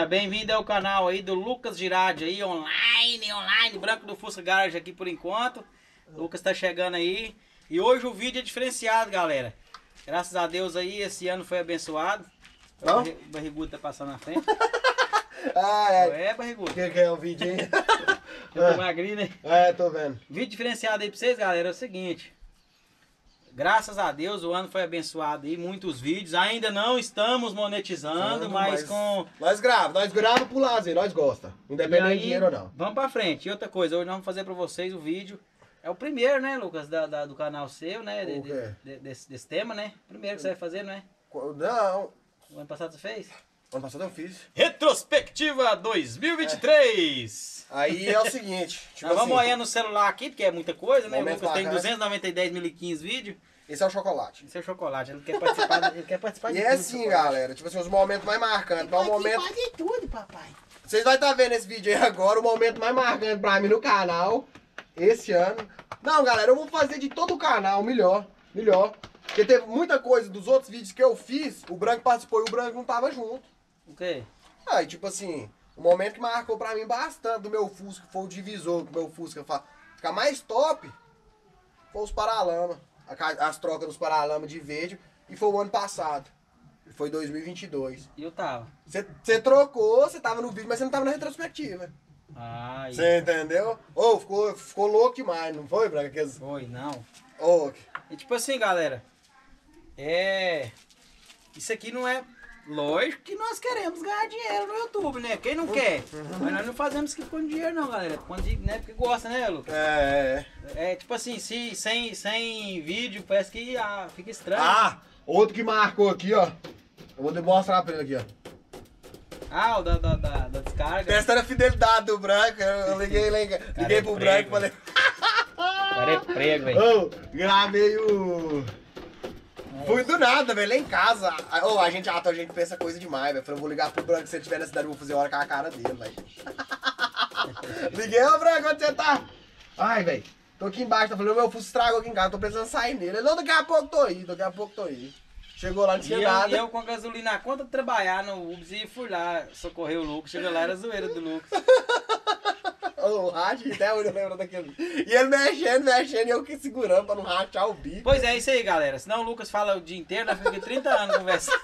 galerinha, bem-vindo ao canal aí do Lucas Girardi aí, online, Branco do Fusca Garage aqui por enquanto. Lucas tá chegando aí e hoje o vídeo é diferenciado, galera. Graças a Deus aí, esse ano foi abençoado. O barrigudo tá passando na frente. Barrigudo. O que é o vídeo aí? Eu tô magrinho, né? Tô vendo. Vídeo diferenciado aí pra vocês, galera, é o seguinte. Graças a Deus o ano foi abençoado aí, muitos vídeos. Ainda não estamos monetizando, mas com... Nós gravamos pro lazer, nós gosta. Independente de dinheiro ou não. Vamos pra frente. E outra coisa, hoje nós vamos fazer pra vocês o vídeo. É o primeiro, né, Lucas, do canal seu, né? Desse tema, né? Primeiro que você vai fazer, não é? Não. O ano passado você fez? Ano passado eu fiz. Retrospectiva 2023. Aí é o seguinte. Tipo nós vamos olhar no celular aqui, porque é muita coisa, né? O Lucas tem 290.015 vídeos. Esse é o chocolate. Esse é o chocolate, ele quer participar, de tudo. E é assim, galera, tipo assim, os momentos mais marcantes. Pode momento... de tudo, papai. Vocês vão estar vendo esse vídeo aí agora, o momento mais marcante pra mim no canal, esse ano. Não, galera, eu vou fazer de todo o canal, melhor. Porque teve muita coisa dos outros vídeos que eu fiz, o Branco participou e o Branco não tava junto. O quê? Aí, tipo assim, o momento que marcou pra mim bastante do meu Fusca, foi o divisor do meu Fusca ficar mais top, foi os paralamas. As trocas dos paralamas de verde, e foi o ano passado. Foi 2022. E eu tava. Você trocou, você tava no vídeo, mas você não tava na retrospectiva. Você entendeu? Ficou louco demais, não foi, Branca? Foi, não. E tipo assim, galera, isso aqui não é... Lógico que nós queremos ganhar dinheiro no YouTube, né? Quem não quer? Mas nós não fazemos isso com dinheiro não, galera. Né? Porque gosta, né, Lucas? Tipo assim, sem vídeo, parece que fica estranho. Outro que marcou aqui, ó. Eu vou mostrar pra ele aqui, ó. O da descarga. Testando a fidelidade do Branco. Eu liguei pro Branco e falei... Cara é prego, velho. Gravei o... Fui do nada, velho, lá em casa. A gente pensa coisa demais, velho. Falei, eu vou ligar pro Branco, se ele estiver na cidade, eu vou fazer hora com a cara dele, velho. Liguei, Branco, onde você tá? Ai, velho, tô aqui embaixo, tá falando, meu Fusca estragou aqui em casa, tô precisando sair nele. Ele, não, daqui a pouco tô aí. Chegou lá, não tinha nada. E eu com a gasolina na conta de trabalhar no Ubs e fui lá socorrer o Lucas. Chegou lá, era a zoeira do Lucas. O racha, até hoje eu lembro daquele. E ele mexendo, e eu que segurando pra não rachar o bico. Pois é, isso aí, galera. Senão o Lucas fala o dia inteiro, nós ficamos aqui 30 anos conversando.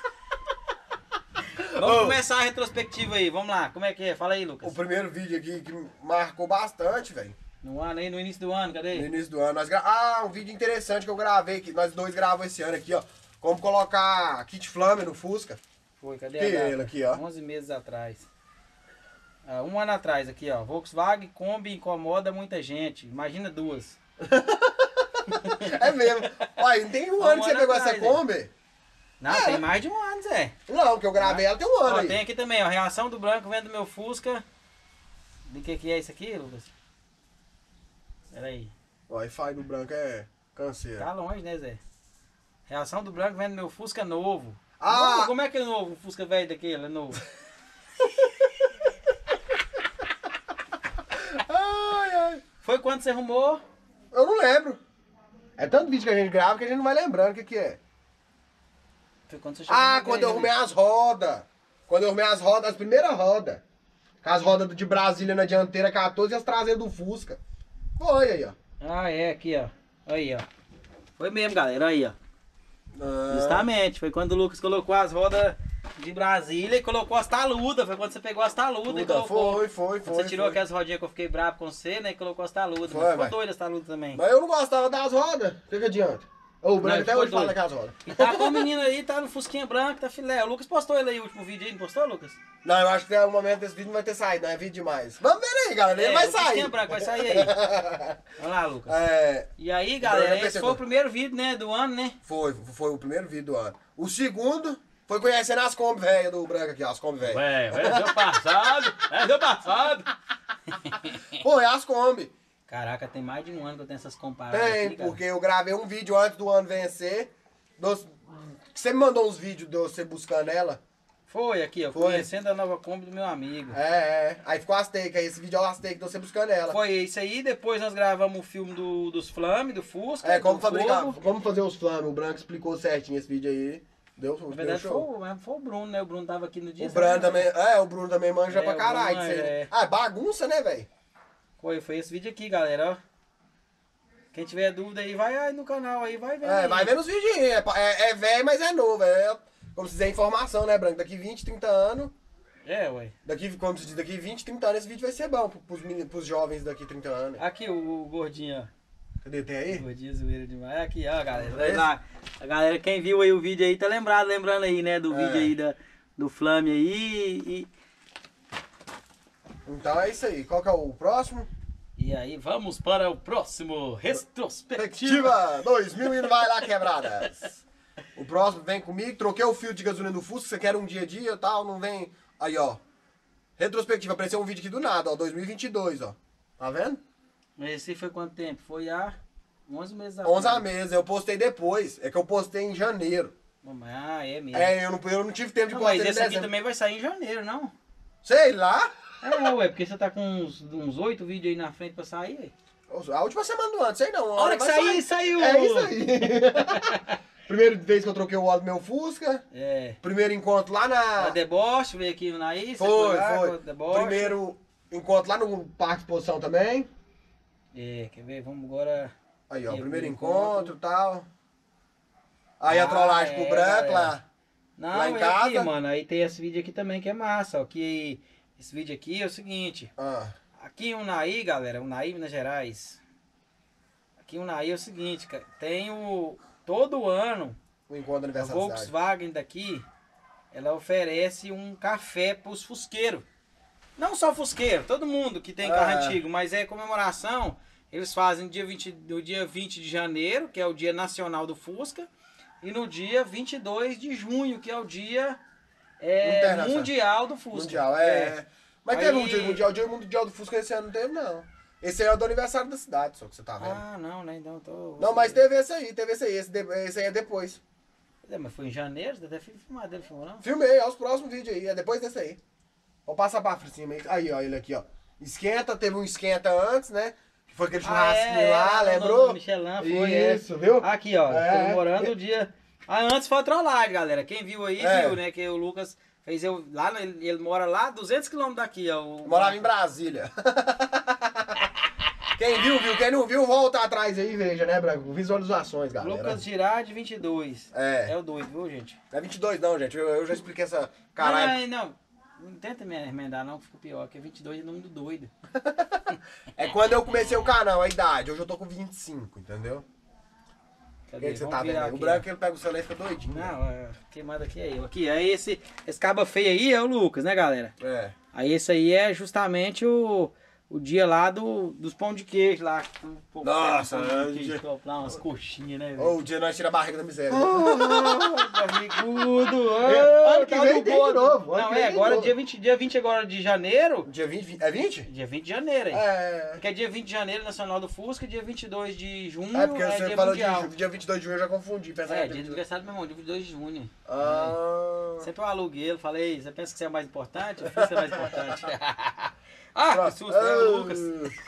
Vamos começar a retrospectiva aí, vamos lá. Como é que é? Fala aí, Lucas. O primeiro vídeo aqui que marcou bastante, velho. No ano aí, no início do ano, cadê? No início do ano. Um vídeo interessante que eu gravei, que nós dois gravamos esse ano aqui, ó. Como colocar kit flame no Fusca. Foi, cadê a data? Ele aqui, ó. 11 meses atrás. Um ano atrás aqui, ó. Volkswagen Kombi incomoda muita gente. Imagina duas. É mesmo. Olha, não tem um ano que você pegou essa Kombi? Não, tem mais de um ano, Zé. Não, que eu gravei ela tem um ano aí. Tem aqui também, ó. Reação do Branco vendo meu Fusca. De que é isso aqui, Lucas? Pera aí. O Wi-Fi do Branco é canseiro. Tá longe, né, Zé? Reação do Branco vendo meu Fusca novo. Como é que é novo? O Fusca velho daquele é novo. Foi quando você arrumou? Eu não lembro. É tanto vídeo que a gente grava que a gente não vai lembrando o que é. Foi quando você chegou quando eu arrumei as rodas. Quando eu arrumei as rodas, as primeiras rodas. Com as rodas de Brasília na dianteira 14 e as traseiras do Fusca. Foi aí, ó. Aqui, ó. Aí, ó. Foi mesmo, galera, aí, ó. Justamente, foi quando o Lucas colocou as rodas de Brasília e colocou as taludas. Foi quando você pegou as taludas e colocou. Foi. Você tirou aquelas rodinhas que eu fiquei bravo com você, né? E colocou as taludas. Mas ficou doido as taludas também. Mas eu não gostava das rodas. O que adianta? O Branco até hoje fala daquelas rodas. E tá com o menino aí, tá no Fusquinha branco, tá filé. O Lucas postou ele aí, o último vídeo aí, não postou, Lucas? Não, eu acho que no momento desse vídeo não vai ter saído, não é vídeo demais. Vamos ver aí, galera, ele vai sair. Fusquinha branco vai sair aí. Olha lá, Lucas. E aí, galera, esse foi o primeiro vídeo, né, do ano, né? Foi o primeiro vídeo do ano. O segundo foi conhecendo as Kombi velhas do Branco aqui, ó, as Kombi velhas. Deu passado. Pô, é as Kombi. Caraca, tem mais de um ano que eu tenho essas comparadas aqui, porque eu gravei um vídeo antes do ano vencer. Você me mandou uns vídeos de você buscando ela? Foi aqui, ó. Conhecendo a nova Kombi do meu amigo. Aí ficou as takes, aí esse vídeo é o as takes de você buscando ela. Foi isso aí, depois nós gravamos o filme dos Flame, do Fusca. Como fazer os Flame, o Branco explicou certinho esse vídeo aí. Deu Na verdade show. foi o Bruno, né? O Bruno tava aqui no dia. O Bruno também manja pra o caralho. Bruno, Disso aí, né? é. Ah, bagunça, né, velho? Foi esse vídeo aqui, galera, ó. Quem tiver dúvida aí, vai aí no canal aí, vai vendo. É, aí. vai vendo os vídeos. É velho, mas é novo. É, como se dizer, informação, né, Branco? Daqui 20, 30 anos. É, ué. Como se diz, daqui 20, 30 anos esse vídeo vai ser bom pros jovens daqui 30 anos. Aqui o gordinho, ó. Cadê? Tem aí? Gordinho zoeira demais. Aqui, ó, galera. Vai Esse? lá. A galera, quem viu aí o vídeo aí, tá lembrando aí, né? Do vídeo aí do Flame aí. Então é isso aí. Qual que é o próximo? E aí, vamos para o próximo retrospectiva. Perspectiva 2000 e vai lá, quebradas. O próximo vem comigo. Troquei o fio de gasolina do Fusca. Você quer um dia a dia e tal, não vem. Aí, ó. Retrospectiva. Apareceu um vídeo aqui do nada, ó. 2022, ó. Tá vendo? Mas esse foi quanto tempo? Foi há 11 meses 11 meses. Eu postei depois. É que eu postei em janeiro. Ah, é mesmo. É, eu não tive tempo de Não, postar mas em esse aqui dezembro. também vai sair em janeiro, não? Sei lá. É, ué, porque você tá com uns 8 vídeos aí na frente pra sair, ué. A última semana do ano, sei não. A hora que vai sair, saiu! É isso aí. Primeira vez que eu troquei o óleo do meu Fusca. É. Primeiro encontro lá A na... deboche, veio aqui na Isa. Foi. Deboche. Primeiro encontro lá no Parque de Exposição também. É, quer ver? Vamos agora. Aí, ó, E o primeiro encontro. encontro e tal. Aí a trollagem pro branco galera. lá. Não, Lá em é casa. aqui, mano. Aí tem esse vídeo aqui também que é massa, ó. Que esse vídeo aqui é o seguinte. Ah, Aqui em Unai, galera, Unai, Minas Gerais. Aqui em Unai é o seguinte, cara. Tem todo ano, o encontro do a aniversário da cidade. Volkswagen daqui, ela oferece um café pros fusqueiros. Não só fusqueiro, todo mundo que tem carro antigo, mas é comemoração. Eles fazem no dia 20 de janeiro, que é o dia nacional do Fusca, e no dia 22 de junho, que é o dia mundial do Fusca. Mundial, Mas Aí- teve um dia mundial do Fusca esse ano, não teve não. Esse aí é o do aniversário da cidade, só que você tá vendo. Ah, não, né? Então tô... Não, mas teve esse aí. Esse aí é depois. É, mas foi em janeiro, você deve ter filmado, ele filmou, não? Filmei, é os próximos vídeos aí, é depois desse aí. Vou passar pra cima aí. Aí, ó, ele aqui, ó. Esquenta, teve um esquenta antes, né? Que foi aquele churrasquinho lá, lembrou? No Michelin, foi, Isso, viu? Aqui, ó, É. comemorando o dia... Ah, antes foi a trollagem, galera. Quem viu aí, É. viu, né? Que o Lucas fez lá, ele mora lá 200 km daqui, ó. Eu morava em Brasília. Quem viu, viu. Quem não viu, volta atrás aí e veja, né, Branco? Visualizações, galera. Lucas Girardi 22. É. É o doido, viu, gente? Não é 22 não, gente. Eu já expliquei essa... Caralho. Não tenta me emendar, não, que fica pior, que 22 é o nome do doido. É quando eu comecei o canal, a idade. Hoje eu tô com 25, entendeu? O Cadê? que você Vamos tá vendo virar aí? O aqui, branco, ele pega o celular e fica doidinho. Não, queimado aqui é eu. Aqui, aí esse caba feio aí é o Lucas, né, galera? É. Aí esse aí é justamente o dia lá dos pão de queijo lá. Nossa, pão de queijo, comprar umas coxinhas, né, velho? Ô, o dia nós tira a barriga da miséria. Amigudo! Ano que vem tem de novo. Não, agora dia 20 agora de janeiro. Dia 20, é 20? Dia 20 de janeiro, hein? É. Porque é dia 20 de janeiro, Nacional do Fusca, dia 22 de junho É porque você dia falou mundial. de dia 22 de junho, eu já confundi. Pensava É, que dia do aniversário do meu irmão, dia 22 de junho. Ah. Sempre eu aluguei ele, falei, você pensa que você é mais importante? Eu fiz ser mais importante. Ah, que susto, né, Lucas?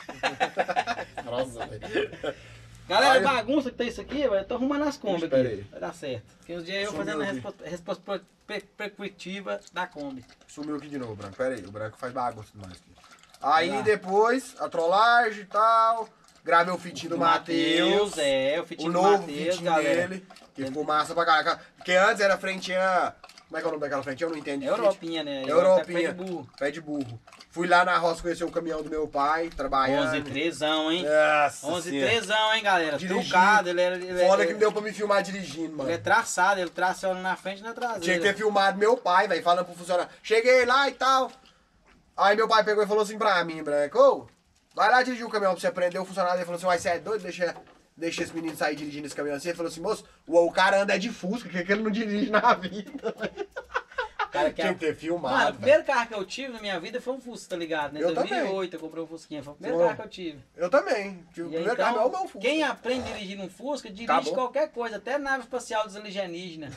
Nossa, velho. Galera, Olha. bagunça que tem isso aqui, velho, eu tô arrumando as Kombi Espera aqui. aí. Vai dar certo. Porque uns dias eu Sumiu fazendo a aqui. retrospectiva da Kombi. Sumiu aqui de novo, Branco. Pera aí, o Branco faz bagunça demais aqui. Aí Vai lá. depois, a trollagem e tal. Gravei o fitinho do Matheus. O O fitinho do novo Matheus, fitinho galera. dele. Que ficou massa pra caralho. Porque antes era frentinha. Como é que é o nome daquela frentinha? Eu não entendi. Europinha, né? Europinha. Pé de burro. Pé de burro. Fui lá na roça conhecer o caminhão do meu pai, trabalhando. 11 trezão, hein? Nossa 11 senhora. trezão, hein, galera? Dirigi. Trucado, ele Foda que não deu pra me filmar dirigindo, mano. ele é traçado, ele traciona na frente e na traseira. Tinha que ter filmado meu pai, velho, falando pro funcionário. Cheguei lá e tal. Aí meu pai pegou e falou assim pra mim, Branco, ô, vai lá dirigir o caminhão pra você aprender. O funcionário dele falou assim, uai, você é doido? Deixa esse menino sair dirigindo esse caminhão assim. Ele falou assim, moço, o cara anda de Fusca, que ele não dirige na vida. Cara, que Tinha que ter filmado, Mano, o velho. primeiro carro que eu tive na minha vida foi um Fusca, tá ligado? Em Eu 2008 eu comprei um Fusquinha, foi o primeiro Bom. carro que eu tive. Eu também. O E primeiro aí, carro é o então, meu Fusca. quem aprende a dirigir num Fusca, dirige Acabou. qualquer coisa, até nave espacial dos alienígenas.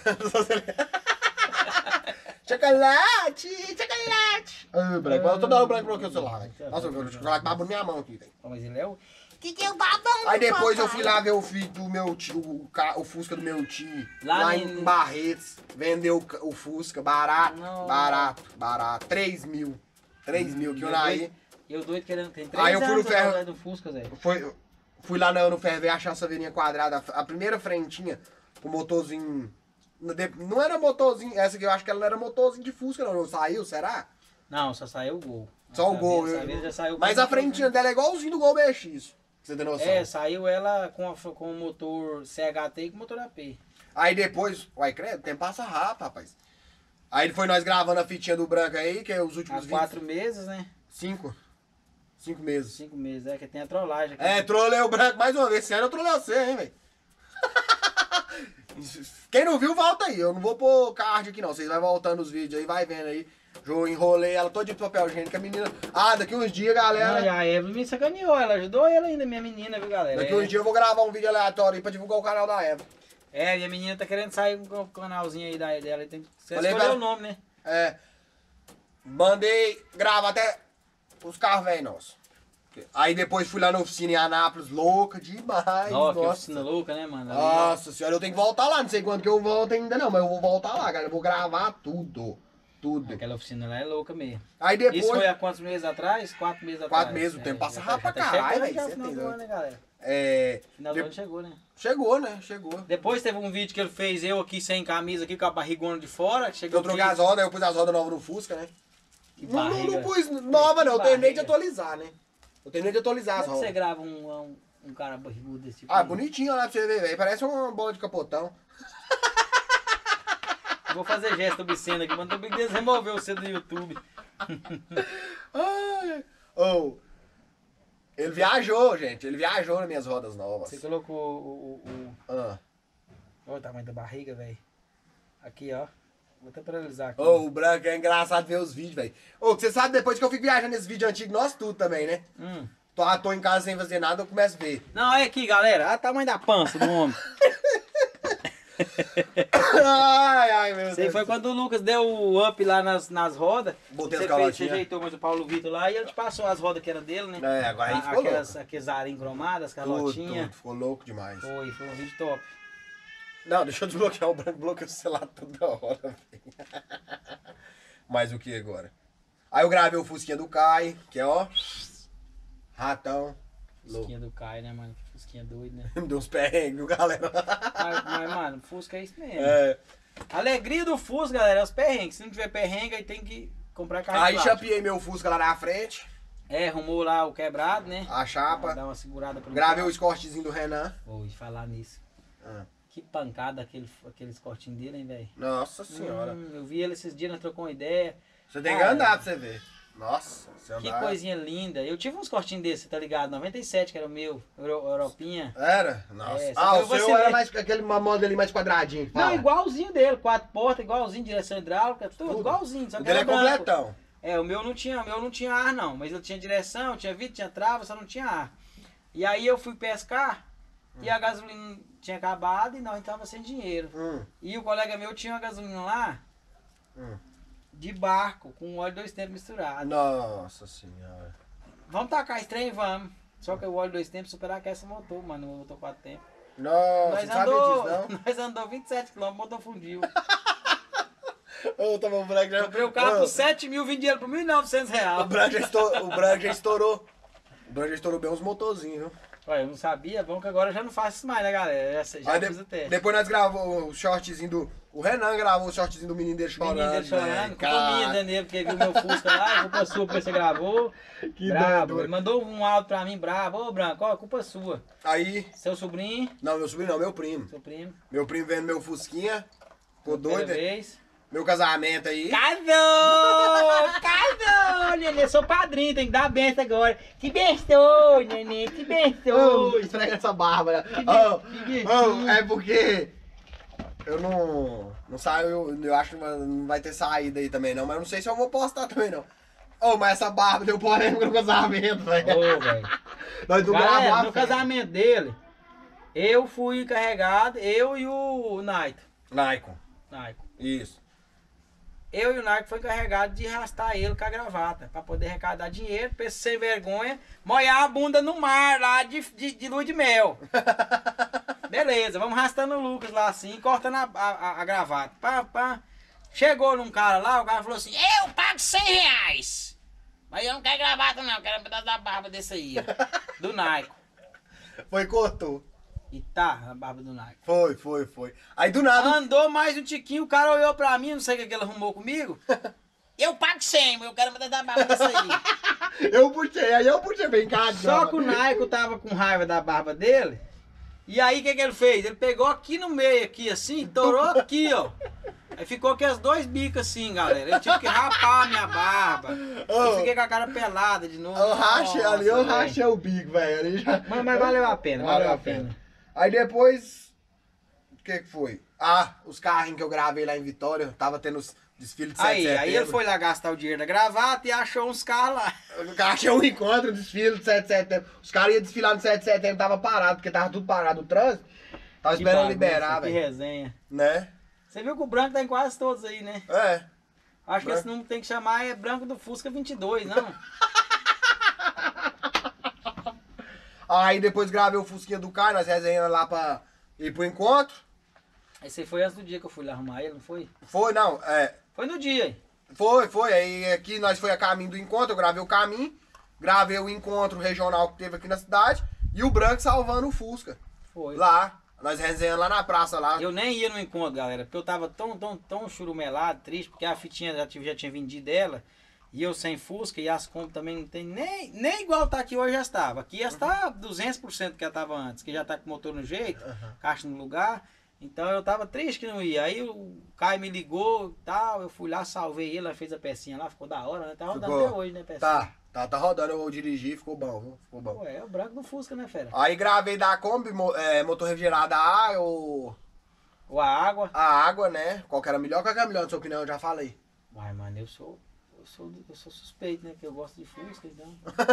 Chocolate, chocolate. Ai, Branco, toda hora o Branco bloqueou o celular, velho. Nossa, o chocolate babou na minha mão aqui, velho. Mas ele é o... Que deu babão. Aí do depois eu papai. fui lá ver o filho do meu tio, o Fusca do meu tio, Lá lá em- em Barretos. Vendeu o Fusca, barato, Não. barato. 3 mil. 3 mil, que eu aí. Eu doido querendo. Tem 3 Aí eu fui no anos ferro- atrás do Fusca, Zé. Fui lá no ferro ver achar essa verinha quadrada. A primeira frentinha, com motorzinho. Não era motorzinho, essa aqui eu acho que ela não era motorzinho de Fusca, não. Não saiu, será? Não, só saiu o Gol. Só o Essa Gol. vez- essa vez já saiu Mas com a frentinha dela é igualzinho do Gol BX. Pra você ter noção. É, saiu ela com o motor CHT e com o motor AP. Aí depois, uai, credo, o tempo passa rápido, rapaz. Aí foi nós gravando a fitinha do branco aí, que é os Há últimos 4 meses, né? 5 meses. 5 meses, é que tem a trollagem aqui. É, trolei o branco mais uma vez. Esse ano eu trolei você, hein, velho. Quem não viu, volta aí. Eu não vou pôr card aqui, não. Vocês vão voltando os vídeos aí, vai vendo aí. Eu enrolei ela toda de papel higiênico. A menina... Ah, daqui uns dias, Não, galera... e a Evelyn me sacaneou, ela ajudou ela ainda, minha menina, viu, galera? Daqui uns dias eu vou gravar um vídeo aleatório aí pra divulgar o canal da Eva. É, minha menina tá querendo sair com o canalzinho aí dela. Tem que você Falei, escolher cara. o nome, né? É. Mandei gravar até os carros velhos nossos. Aí depois fui lá na oficina em Anápolis, louca demais. Ó, que nossa. oficina louca, né, mano? Ali, Nossa senhora, eu tenho que voltar lá. Não sei quando que eu volto ainda não, mas eu vou voltar lá, cara. Eu vou gravar tudo. Tudo. Aquela oficina lá é louca mesmo. Aí Isso depois... foi há quantos meses atrás? 4 meses atrás. 4 meses, o tempo passa já rápido já pra caralho, chegando velho, já você o final tem do doido. ano, né, galera? É... Final do ano chegou, né? Chegou, né? Chegou. Depois teve um vídeo que ele fez eu aqui sem camisa, aqui com a barrigona de fora. Que chegou Eu troquei as rodas, eu pus as rodas novas no Fusca, né? Que Não, barriga. não pus nova, não. Eu terminei de barriga. atualizar, né? Eu terminei de atualizar as Como é que você rodas. grava um cara barrigudo desse tipo? Ah, aí? bonitinho lá pra você ver, velho. Parece uma bola de capotão. Vou fazer gesto obsceno aqui, mas não tem que remover você do YouTube. Ai, oh, ele viajou, gente. Ele viajou nas minhas rodas novas. Você colocou Ah. Olha o tamanho da barriga, velho. Aqui, ó. Vou até paralisar aqui. Oh, o branco é engraçado ver os vídeos, velho. Ô, você sabe depois que eu fico viajando nesse vídeo antigo, nós tudo também, né? Tô em casa sem fazer nada, eu começo a ver. Não, olha aqui, galera. Olha o tamanho da pança do homem. Ai, meu Isso aí Deus. foi quando o Lucas deu o up lá nas rodas. Botei Você as calotinhas. você ajeitou mais o Paulo Vitor lá e ele te passou as rodas que era dele, né? É, agora aí ficou Aqueles arinhos cromadas, as Tudo, calotinhas. tudo. Ficou louco demais. Foi um vídeo top. Não, deixa eu desbloquear o branco, bloqueia o celular toda hora, velho. Mas o que agora? Aí eu gravei o Fusquinha do Kai, que é ó. Ratão. Louco. Fusquinha do Caio, né, mano? Fusquinha doido, né? Me deu uns perrengues, viu, galera? Mas, mano, Fusca é isso mesmo. É. A alegria do Fusca, galera, é os perrengues. Se não tiver perrengue, aí tem que comprar carro de Aí plástico. chapeei meu Fusca lá na frente, É, arrumou lá o quebrado, né? a chapa. Dá uma segurada pro Gravei o escortezinho do Renan. Vou falar nisso. Ah. Que pancada aqueles cortinhos dele, hein, velho? Nossa senhora. Eu vi ele esses dias, nós trocamos uma ideia. Você tem que andar pra você ver. Nossa, você Que andar. coisinha linda. Eu tive uns cortinhos desses, tá ligado? 97, que era o meu, Europinha. Era? Nossa. É, só Ah, que o eu seu vacilei. era mais aquele modo ali mais quadradinho. Não, fala. igualzinho dele, 4 portas, igualzinho, direção hidráulica, tudo igualzinho. Só O que dele era é branco. completão. É, o meu não tinha ar não, mas ele tinha direção, tinha vidro, tinha trava, só não tinha ar. E aí eu fui pescar e a gasolina tinha acabado e nós tava sem dinheiro. E o colega meu tinha uma gasolina lá de barco, com óleo 2 tempos misturado. Nossa senhora. Vamos tacar esse trem? Vamos. Só que o óleo 2 tempos superaquece o motor, mano, o motor 4 tempos. Nossa, não sabia disso, não? Nós andou 27 km, o motor fundiu. Ô, tava o branco já... Comprei o carro por 7 mil, vendi ele por 1.900 O reais. branco já estourou. O branco já estourou. O branco já estourou bem uns motorzinhos, viu? Olha, eu não sabia, bom que agora eu já não faço isso mais, né, galera? Já Aí fiz até. depois nós gravamos o shortzinho do... O Renan gravou o shortzinho do menino dele O chorando. menino dele chorando, velho. culpa minha, Cara, Daniel, porque viu meu Fusca lá, culpa sua porque você gravou. Que Brabo. doido. Ele mandou um áudio pra mim, brabo. Ô, Branco, ó, culpa sua. Aí... Seu sobrinho, Não, meu sobrinho não, meu primo. seu primo. Meu primo vendo meu Fusquinha. Ficou primeira doido. vez. Meu casamento aí. Casou! Casou, nenê. Sou padrinho, tem que dar benção agora. Te benção, nenê, te benção. Esfrega essa barba. que É porque eu não saio, eu acho que não vai ter saída aí também não, mas eu não sei se eu vou postar também não. Mas essa barba deu polêmica no casamento, velho. Ô, velho. Nós não Galera, gravamos a no festa. casamento dele, eu fui encarregado, eu e o Naito. Nikon, Naiko. isso. eu e o Nike foi encarregado de arrastar ele com a gravata, pra poder arrecadar dinheiro, pra esse sem vergonha molhar a bunda no mar lá de lua de mel. Beleza, vamos arrastando o Lucas lá assim, cortando a gravata. Pá, pá. Chegou num cara lá, o cara falou assim, eu pago R$100. Mas eu não quero gravata não, eu quero um pedaço da barba desse aí, ó, do Nike. Foi, cortou. E tá, a barba do Nike. Foi. Aí do nada... Andou mais um tiquinho, o cara olhou pra mim, não sei o que ele arrumou comigo. Eu pago 100, mas eu quero um pedaço da barba desse aí. eu puxei bem cá. Só que o Nike tava com raiva da barba dele. E aí o que ele fez? Ele pegou aqui no meio, aqui assim, torou aqui, ó. Aí ficou aqui as dois bicos assim, galera. Eu tive que rapar a minha barba. Eu fiquei com a cara pelada de novo. Eu rachei o bico, velho. Já... Mas valeu a pena, valeu a pena. Aí depois, o que foi? Ah, os carrinhos que eu gravei lá em Vitória, tava tendo os desfiles de 7 de setembro. Aí ele foi lá gastar o dinheiro da gravata e achou uns carros lá. Achei um encontro, desfile de 7 de setembro. Os caras iam desfilar no 7 de setembro, tava parado, porque tava tudo parado o trânsito. Tava esperando liberar, velho. Que resenha. Né? Você viu que o branco tá em quase todos aí, né? É. Acho que esse número tem que chamar é branco do Fusca 22, não? Aí depois gravei o Fusquinha do Caio, nós resenhamos lá pra ir pro encontro. Aí você foi antes do dia que eu fui lá arrumar ele, não foi? Foi, não, Foi no dia, hein? Foi. Aí aqui nós foi a caminho do encontro, eu gravei o caminho, gravei o encontro regional que teve aqui na cidade e o branco salvando o Fusca. Foi. Lá, nós resenhamos lá na praça lá. Eu nem ia no encontro, galera, porque eu tava tão churumelado, triste, porque a fitinha já tinha vendido dela. E eu sem Fusca e as Kombi também não tem nem igual tá aqui hoje já estava. Aqui já está 200% que já estava antes, que já tá com o motor no jeito, caixa no lugar. Então eu tava triste que não ia. Aí o Caio me ligou e tal, eu fui lá, salvei ele, ela fez a pecinha lá, ficou da hora, né? Tá rodando até hoje, né, pecinha? Tá rodando, eu vou dirigir, ficou bom, viu? Ficou bom. Ué, é o branco do Fusca, né, fera? Aí gravei da Kombi, motor refrigerado a ar, Ou a água. a água, né? Qual que era melhor na sua opinião, eu já falei. Uai, mano, eu sou suspeito, né? Porque eu gosto de Fusca, então.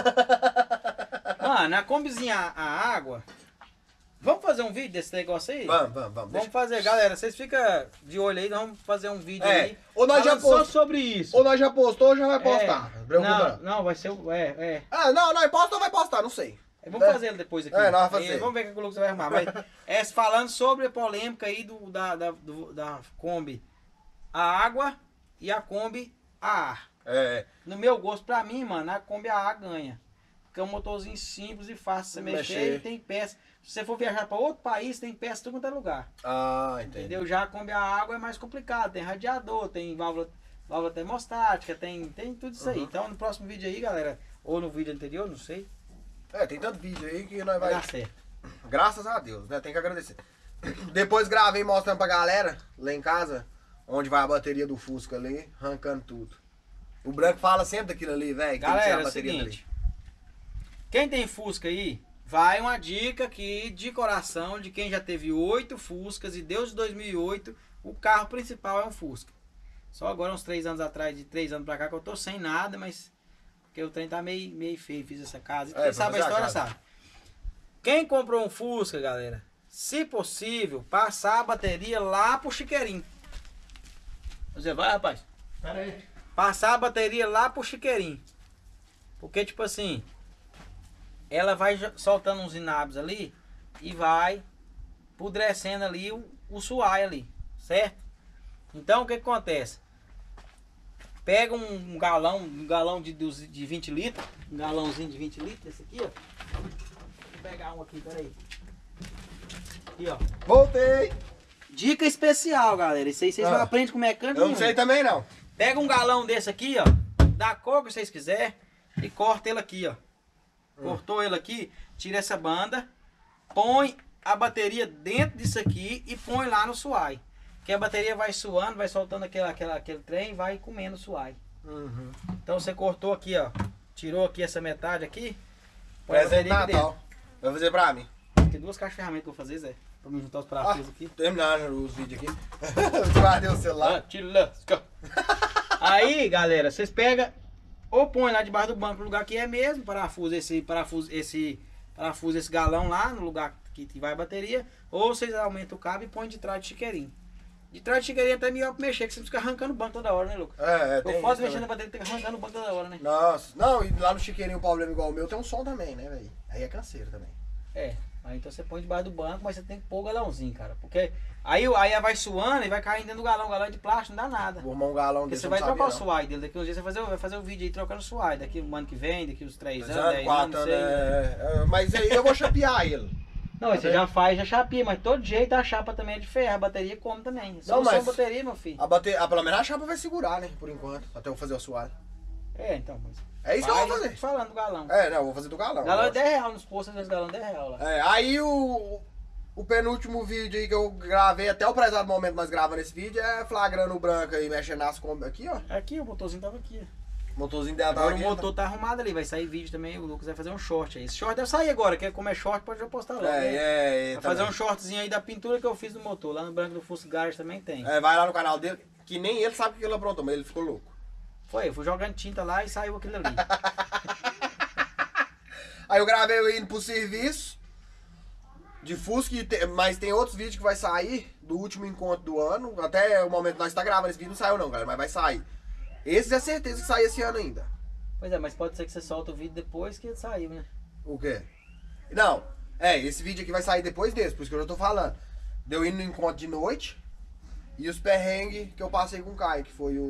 Mano, a Kombizinha a água. Vamos fazer um vídeo desse negócio aí? Vamos. Vamos fazer, galera. Vocês ficam de olho aí, nós vamos fazer um vídeo aí. Ou nós já só sobre isso. Ou nós já postou ou já vai postar. Não, vai ser. Ah, não, nós posta ou vai postar, não sei. Vamos fazer ele depois aqui. Nós vamos fazer. Vamos ver o que o Lucas vai arrumar. Mas, falando sobre a polêmica aí da Kombi a água e a Kombi a ar. No meu gosto, pra mim, mano, a Kombi a ar ganha. Porque é um motorzinho simples e fácil de você mexer e tem peça. Se você for viajar para outro país, tem peça em todo quanto é lugar. Ah, entendi. Entendeu? Já a Kombi a água é mais complicado. Tem radiador, tem válvula termostática, tem tudo isso aí. Então no próximo vídeo aí, galera, ou no vídeo anterior, não sei. Tem tanto vídeo aí que nós vai dar certo. Graças a Deus, né? Tem que agradecer. Depois gravei mostrando pra galera, lá em casa, onde vai a bateria do Fusca ali, arrancando tudo. O branco fala sempre daquilo ali, velho. Galera, é o seguinte. Quem tem Fusca aí, vai uma dica aqui de coração de quem já teve 8 Fuscas e desde 2008 o carro principal é um Fusca. Só agora uns 3 anos atrás, de 3 anos pra cá que eu tô sem nada, mas porque o trem tá meio feio, fiz essa casa. Quem sabe a história sabe. Quem comprou um Fusca, galera, se possível, passar a bateria lá pro Chiqueirinho. Você vai, rapaz? Pera aí. Passar a bateria lá pro Chiqueirinho. Porque tipo assim, ela vai soltando uns inabos ali e vai pudrecendo ali o suai ali, certo? Então o que acontece? Pega um galão de 20 litros, um galãozinho de 20 litros, esse aqui, ó. Vou pegar um aqui, peraí. Aqui, ó. Voltei! Dica especial, galera. Isso aí vocês não aprendem com mecânico. Eu não sei também, não. Pega um galão desse aqui, ó, da cor que vocês quiserem e corta ele aqui, ó. Cortou ele aqui, tira essa banda, põe a bateria dentro disso aqui e põe lá no suai. Que a bateria vai suando, vai soltando aquele trem e vai comendo o suai. Então você cortou aqui, ó. Tirou aqui essa metade aqui. Põe a bateria aqui dentro. Vai fazer pra mim. Tem 2 caixas de ferramentas que eu vou fazer, Zé. Pra me juntar os parafusos aqui. Terminaram os vídeos aqui. Eu guardei o celular. Aí, galera, vocês pegam ou põe lá debaixo do banco no lugar que é mesmo, esse galão lá no lugar que vai a bateria, ou vocês aumentam o cabo e põe de trás de chiqueirinho. De trás de chiqueirinha até melhor pra mexer, que você fica arrancando o banco toda hora, né, Lucas? tem Eu posso isso mexer na também. bateria, tem que arrancando o banco toda hora, né? Nossa, não, e lá no chiqueirinho o problema igual o meu tem um som também, né, velho? Aí é canseiro também. Aí então você põe debaixo do banco, mas você tem que pôr o galãozinho, cara. Porque aí vai suando e vai caindo dentro do galão. O galão é de plástico, não dá nada. Vou arrumar um galão Porque desse, você eu vai não trocar o sabia, suai dele. Daqui uns dias você vai fazer o vídeo aí trocando o suai. Daqui o ano que vem, daqui uns 3 não. anos, 10 anos, não sei. Mas aí eu vou chapear ele. Não, aí você já faz, já chapia, mas todo jeito a chapa também é de ferro, a bateria come também. Só Não, mas- bateria, meu filho. Pelo menos a chapa vai segurar, né, por enquanto, até eu fazer o suave. Então, mas... É isso que eu vou fazer. Tô falando do galão. Não, eu vou fazer do galão. Galão é lógico. R$10 nos postos, às vezes galão é R$10 lá. Aí o penúltimo vídeo aí que eu gravei, até o prezado momento nós gravando esse vídeo, é flagrando o branco aí, mexendo nas combas aqui, ó. Aqui, o motorzinho tava aqui. O motorzinho dela tá Agora aqui. o motor tá arrumado ali, vai sair vídeo também, o Lucas vai fazer um short aí. Esse short deve sair agora, que como é short, pode já postar logo. Vai fazer um shortzinho aí da pintura que eu fiz no motor. Lá no Branco do Fusca Garage também tem. Vai lá no canal dele, que nem ele sabe o que ele aprontou, mas ele ficou louco. Eu fui jogando tinta lá e saiu aquilo ali. Aí eu gravei eu indo pro serviço de Fusca, mas tem outros vídeos que vai sair do último encontro do ano. Até o momento que nós tá gravando esse vídeo não saiu não, galera, mas vai sair. Esses é certeza que sai esse ano ainda. Pois é, mas pode ser que você solta o vídeo depois que ele saiu, né? O quê? Não, esse vídeo aqui vai sair depois desse, por isso que eu já tô falando. Deu indo no encontro de noite e os perrengues que eu passei com o Caio, que foi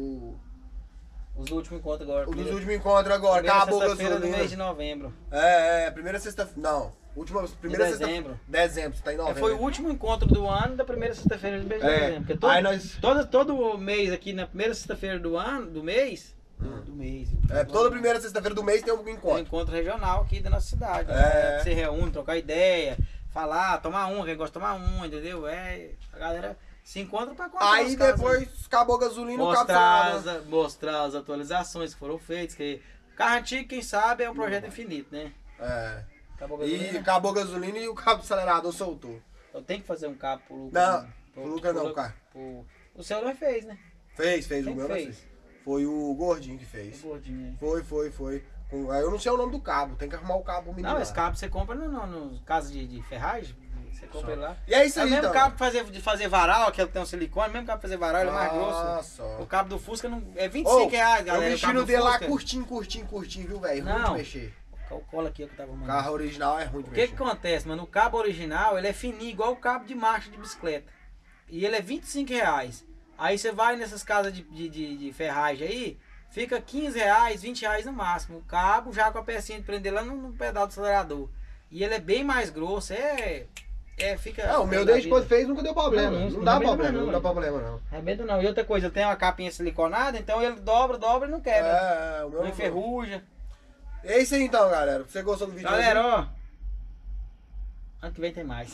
Os do último encontro agora. o dos últimos encontros agora, acabou a sexta-feira do mês gasolina. de novembro. Primeira sexta-feira, não, primeira dezembro. Dezembro, você tá em novembro. Foi o último encontro do ano da primeira sexta-feira do mês de dezembro. Porque Aí nós... todo mês aqui, na primeira sexta-feira do mês... Do mês. toda primeira sexta-feira do mês tem um É um encontro. encontro regional aqui da nossa cidade. Você reúne, trocar ideia, falar, tomar quem gosta de tomar entendeu? A galera se encontra pra contar. Aí depois acabou a gasolina e o cabo saiu. Mostrar as atualizações que foram feitas, que carro antigo, quem sabe, é um projeto infinito, né? Acabou a gasolina. E acabou a gasolina e o cabo do acelerador soltou. Eu tenho que fazer um cabo pro Lucas. Não, né? pro Lucas não, cara. O seu não fez, né? Fez, Quem o meu não fez? fez. Foi o gordinho que fez. O gordinho aí. Foi. Eu não sei o nome do cabo, tem que arrumar o cabo menino. Não, esse cabo você compra no caso de ferragem. Você compra ele lá. E é isso É o aí, mesmo então. cabo de fazer varal, aquele que tem um silicone, mesmo cabo de fazer varal, ele é mais grosso. Nossa. O cabo do Fusca não, é R$25, galera. Eu o mexi cabo no do dele lá Fusca. curtinho, viu, velho? Ruim de Não. mexer. Cola aqui que eu tava O mandando. carro original é ruim de O mexer. que acontece, mano? O cabo original, ele é fininho, igual o cabo de marcha de bicicleta. E ele é R$25. Aí você vai nessas casas de ferragem aí, fica R$15, R$20 no máximo. O cabo já com a pecinha de prender lá no pedal do acelerador. E ele é bem mais grosso, fica... O meu desde quando fez nunca deu problema. Não dá problema, não dá não. problema não. Arrebenta não. E outra coisa, ele tem uma capinha siliconada, então ele dobra e não quebra. O meu Não enferruja. É isso aí então, galera. Você gostou do vídeo? Galera, ó. Ano que vem tem mais.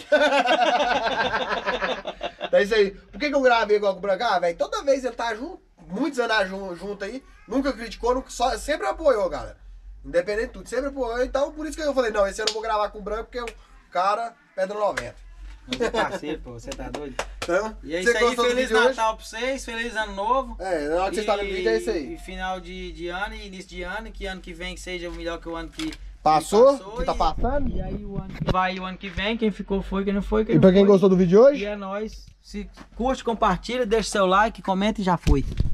É isso aí. Por que eu gravei igual com o Branco? Velho, toda vez ele tá junto, muitos anos junto aí, nunca criticou, sempre apoiou, galera. Independente de tudo, sempre apoiou. Então, por isso que eu falei, não, esse ano eu vou gravar com o Branco, porque o cara pedra 90. Meu parceiro, pô, você tá doido? Então, E é você isso aí, gostou do Feliz vídeo hoje? Natal pra vocês, Feliz Ano Novo. Na hora que vocês estarem no vídeo é isso aí. E final de ano e início de ano, que ano que vem seja melhor que o ano que Passou? passou, Que tá e- passando? E aí o ano que vai, o ano que vem, quem ficou foi, quem não foi, quem E não pra quem foi. gostou do vídeo E hoje? é nóis. Se curte, compartilha, deixa seu like, comenta e já foi.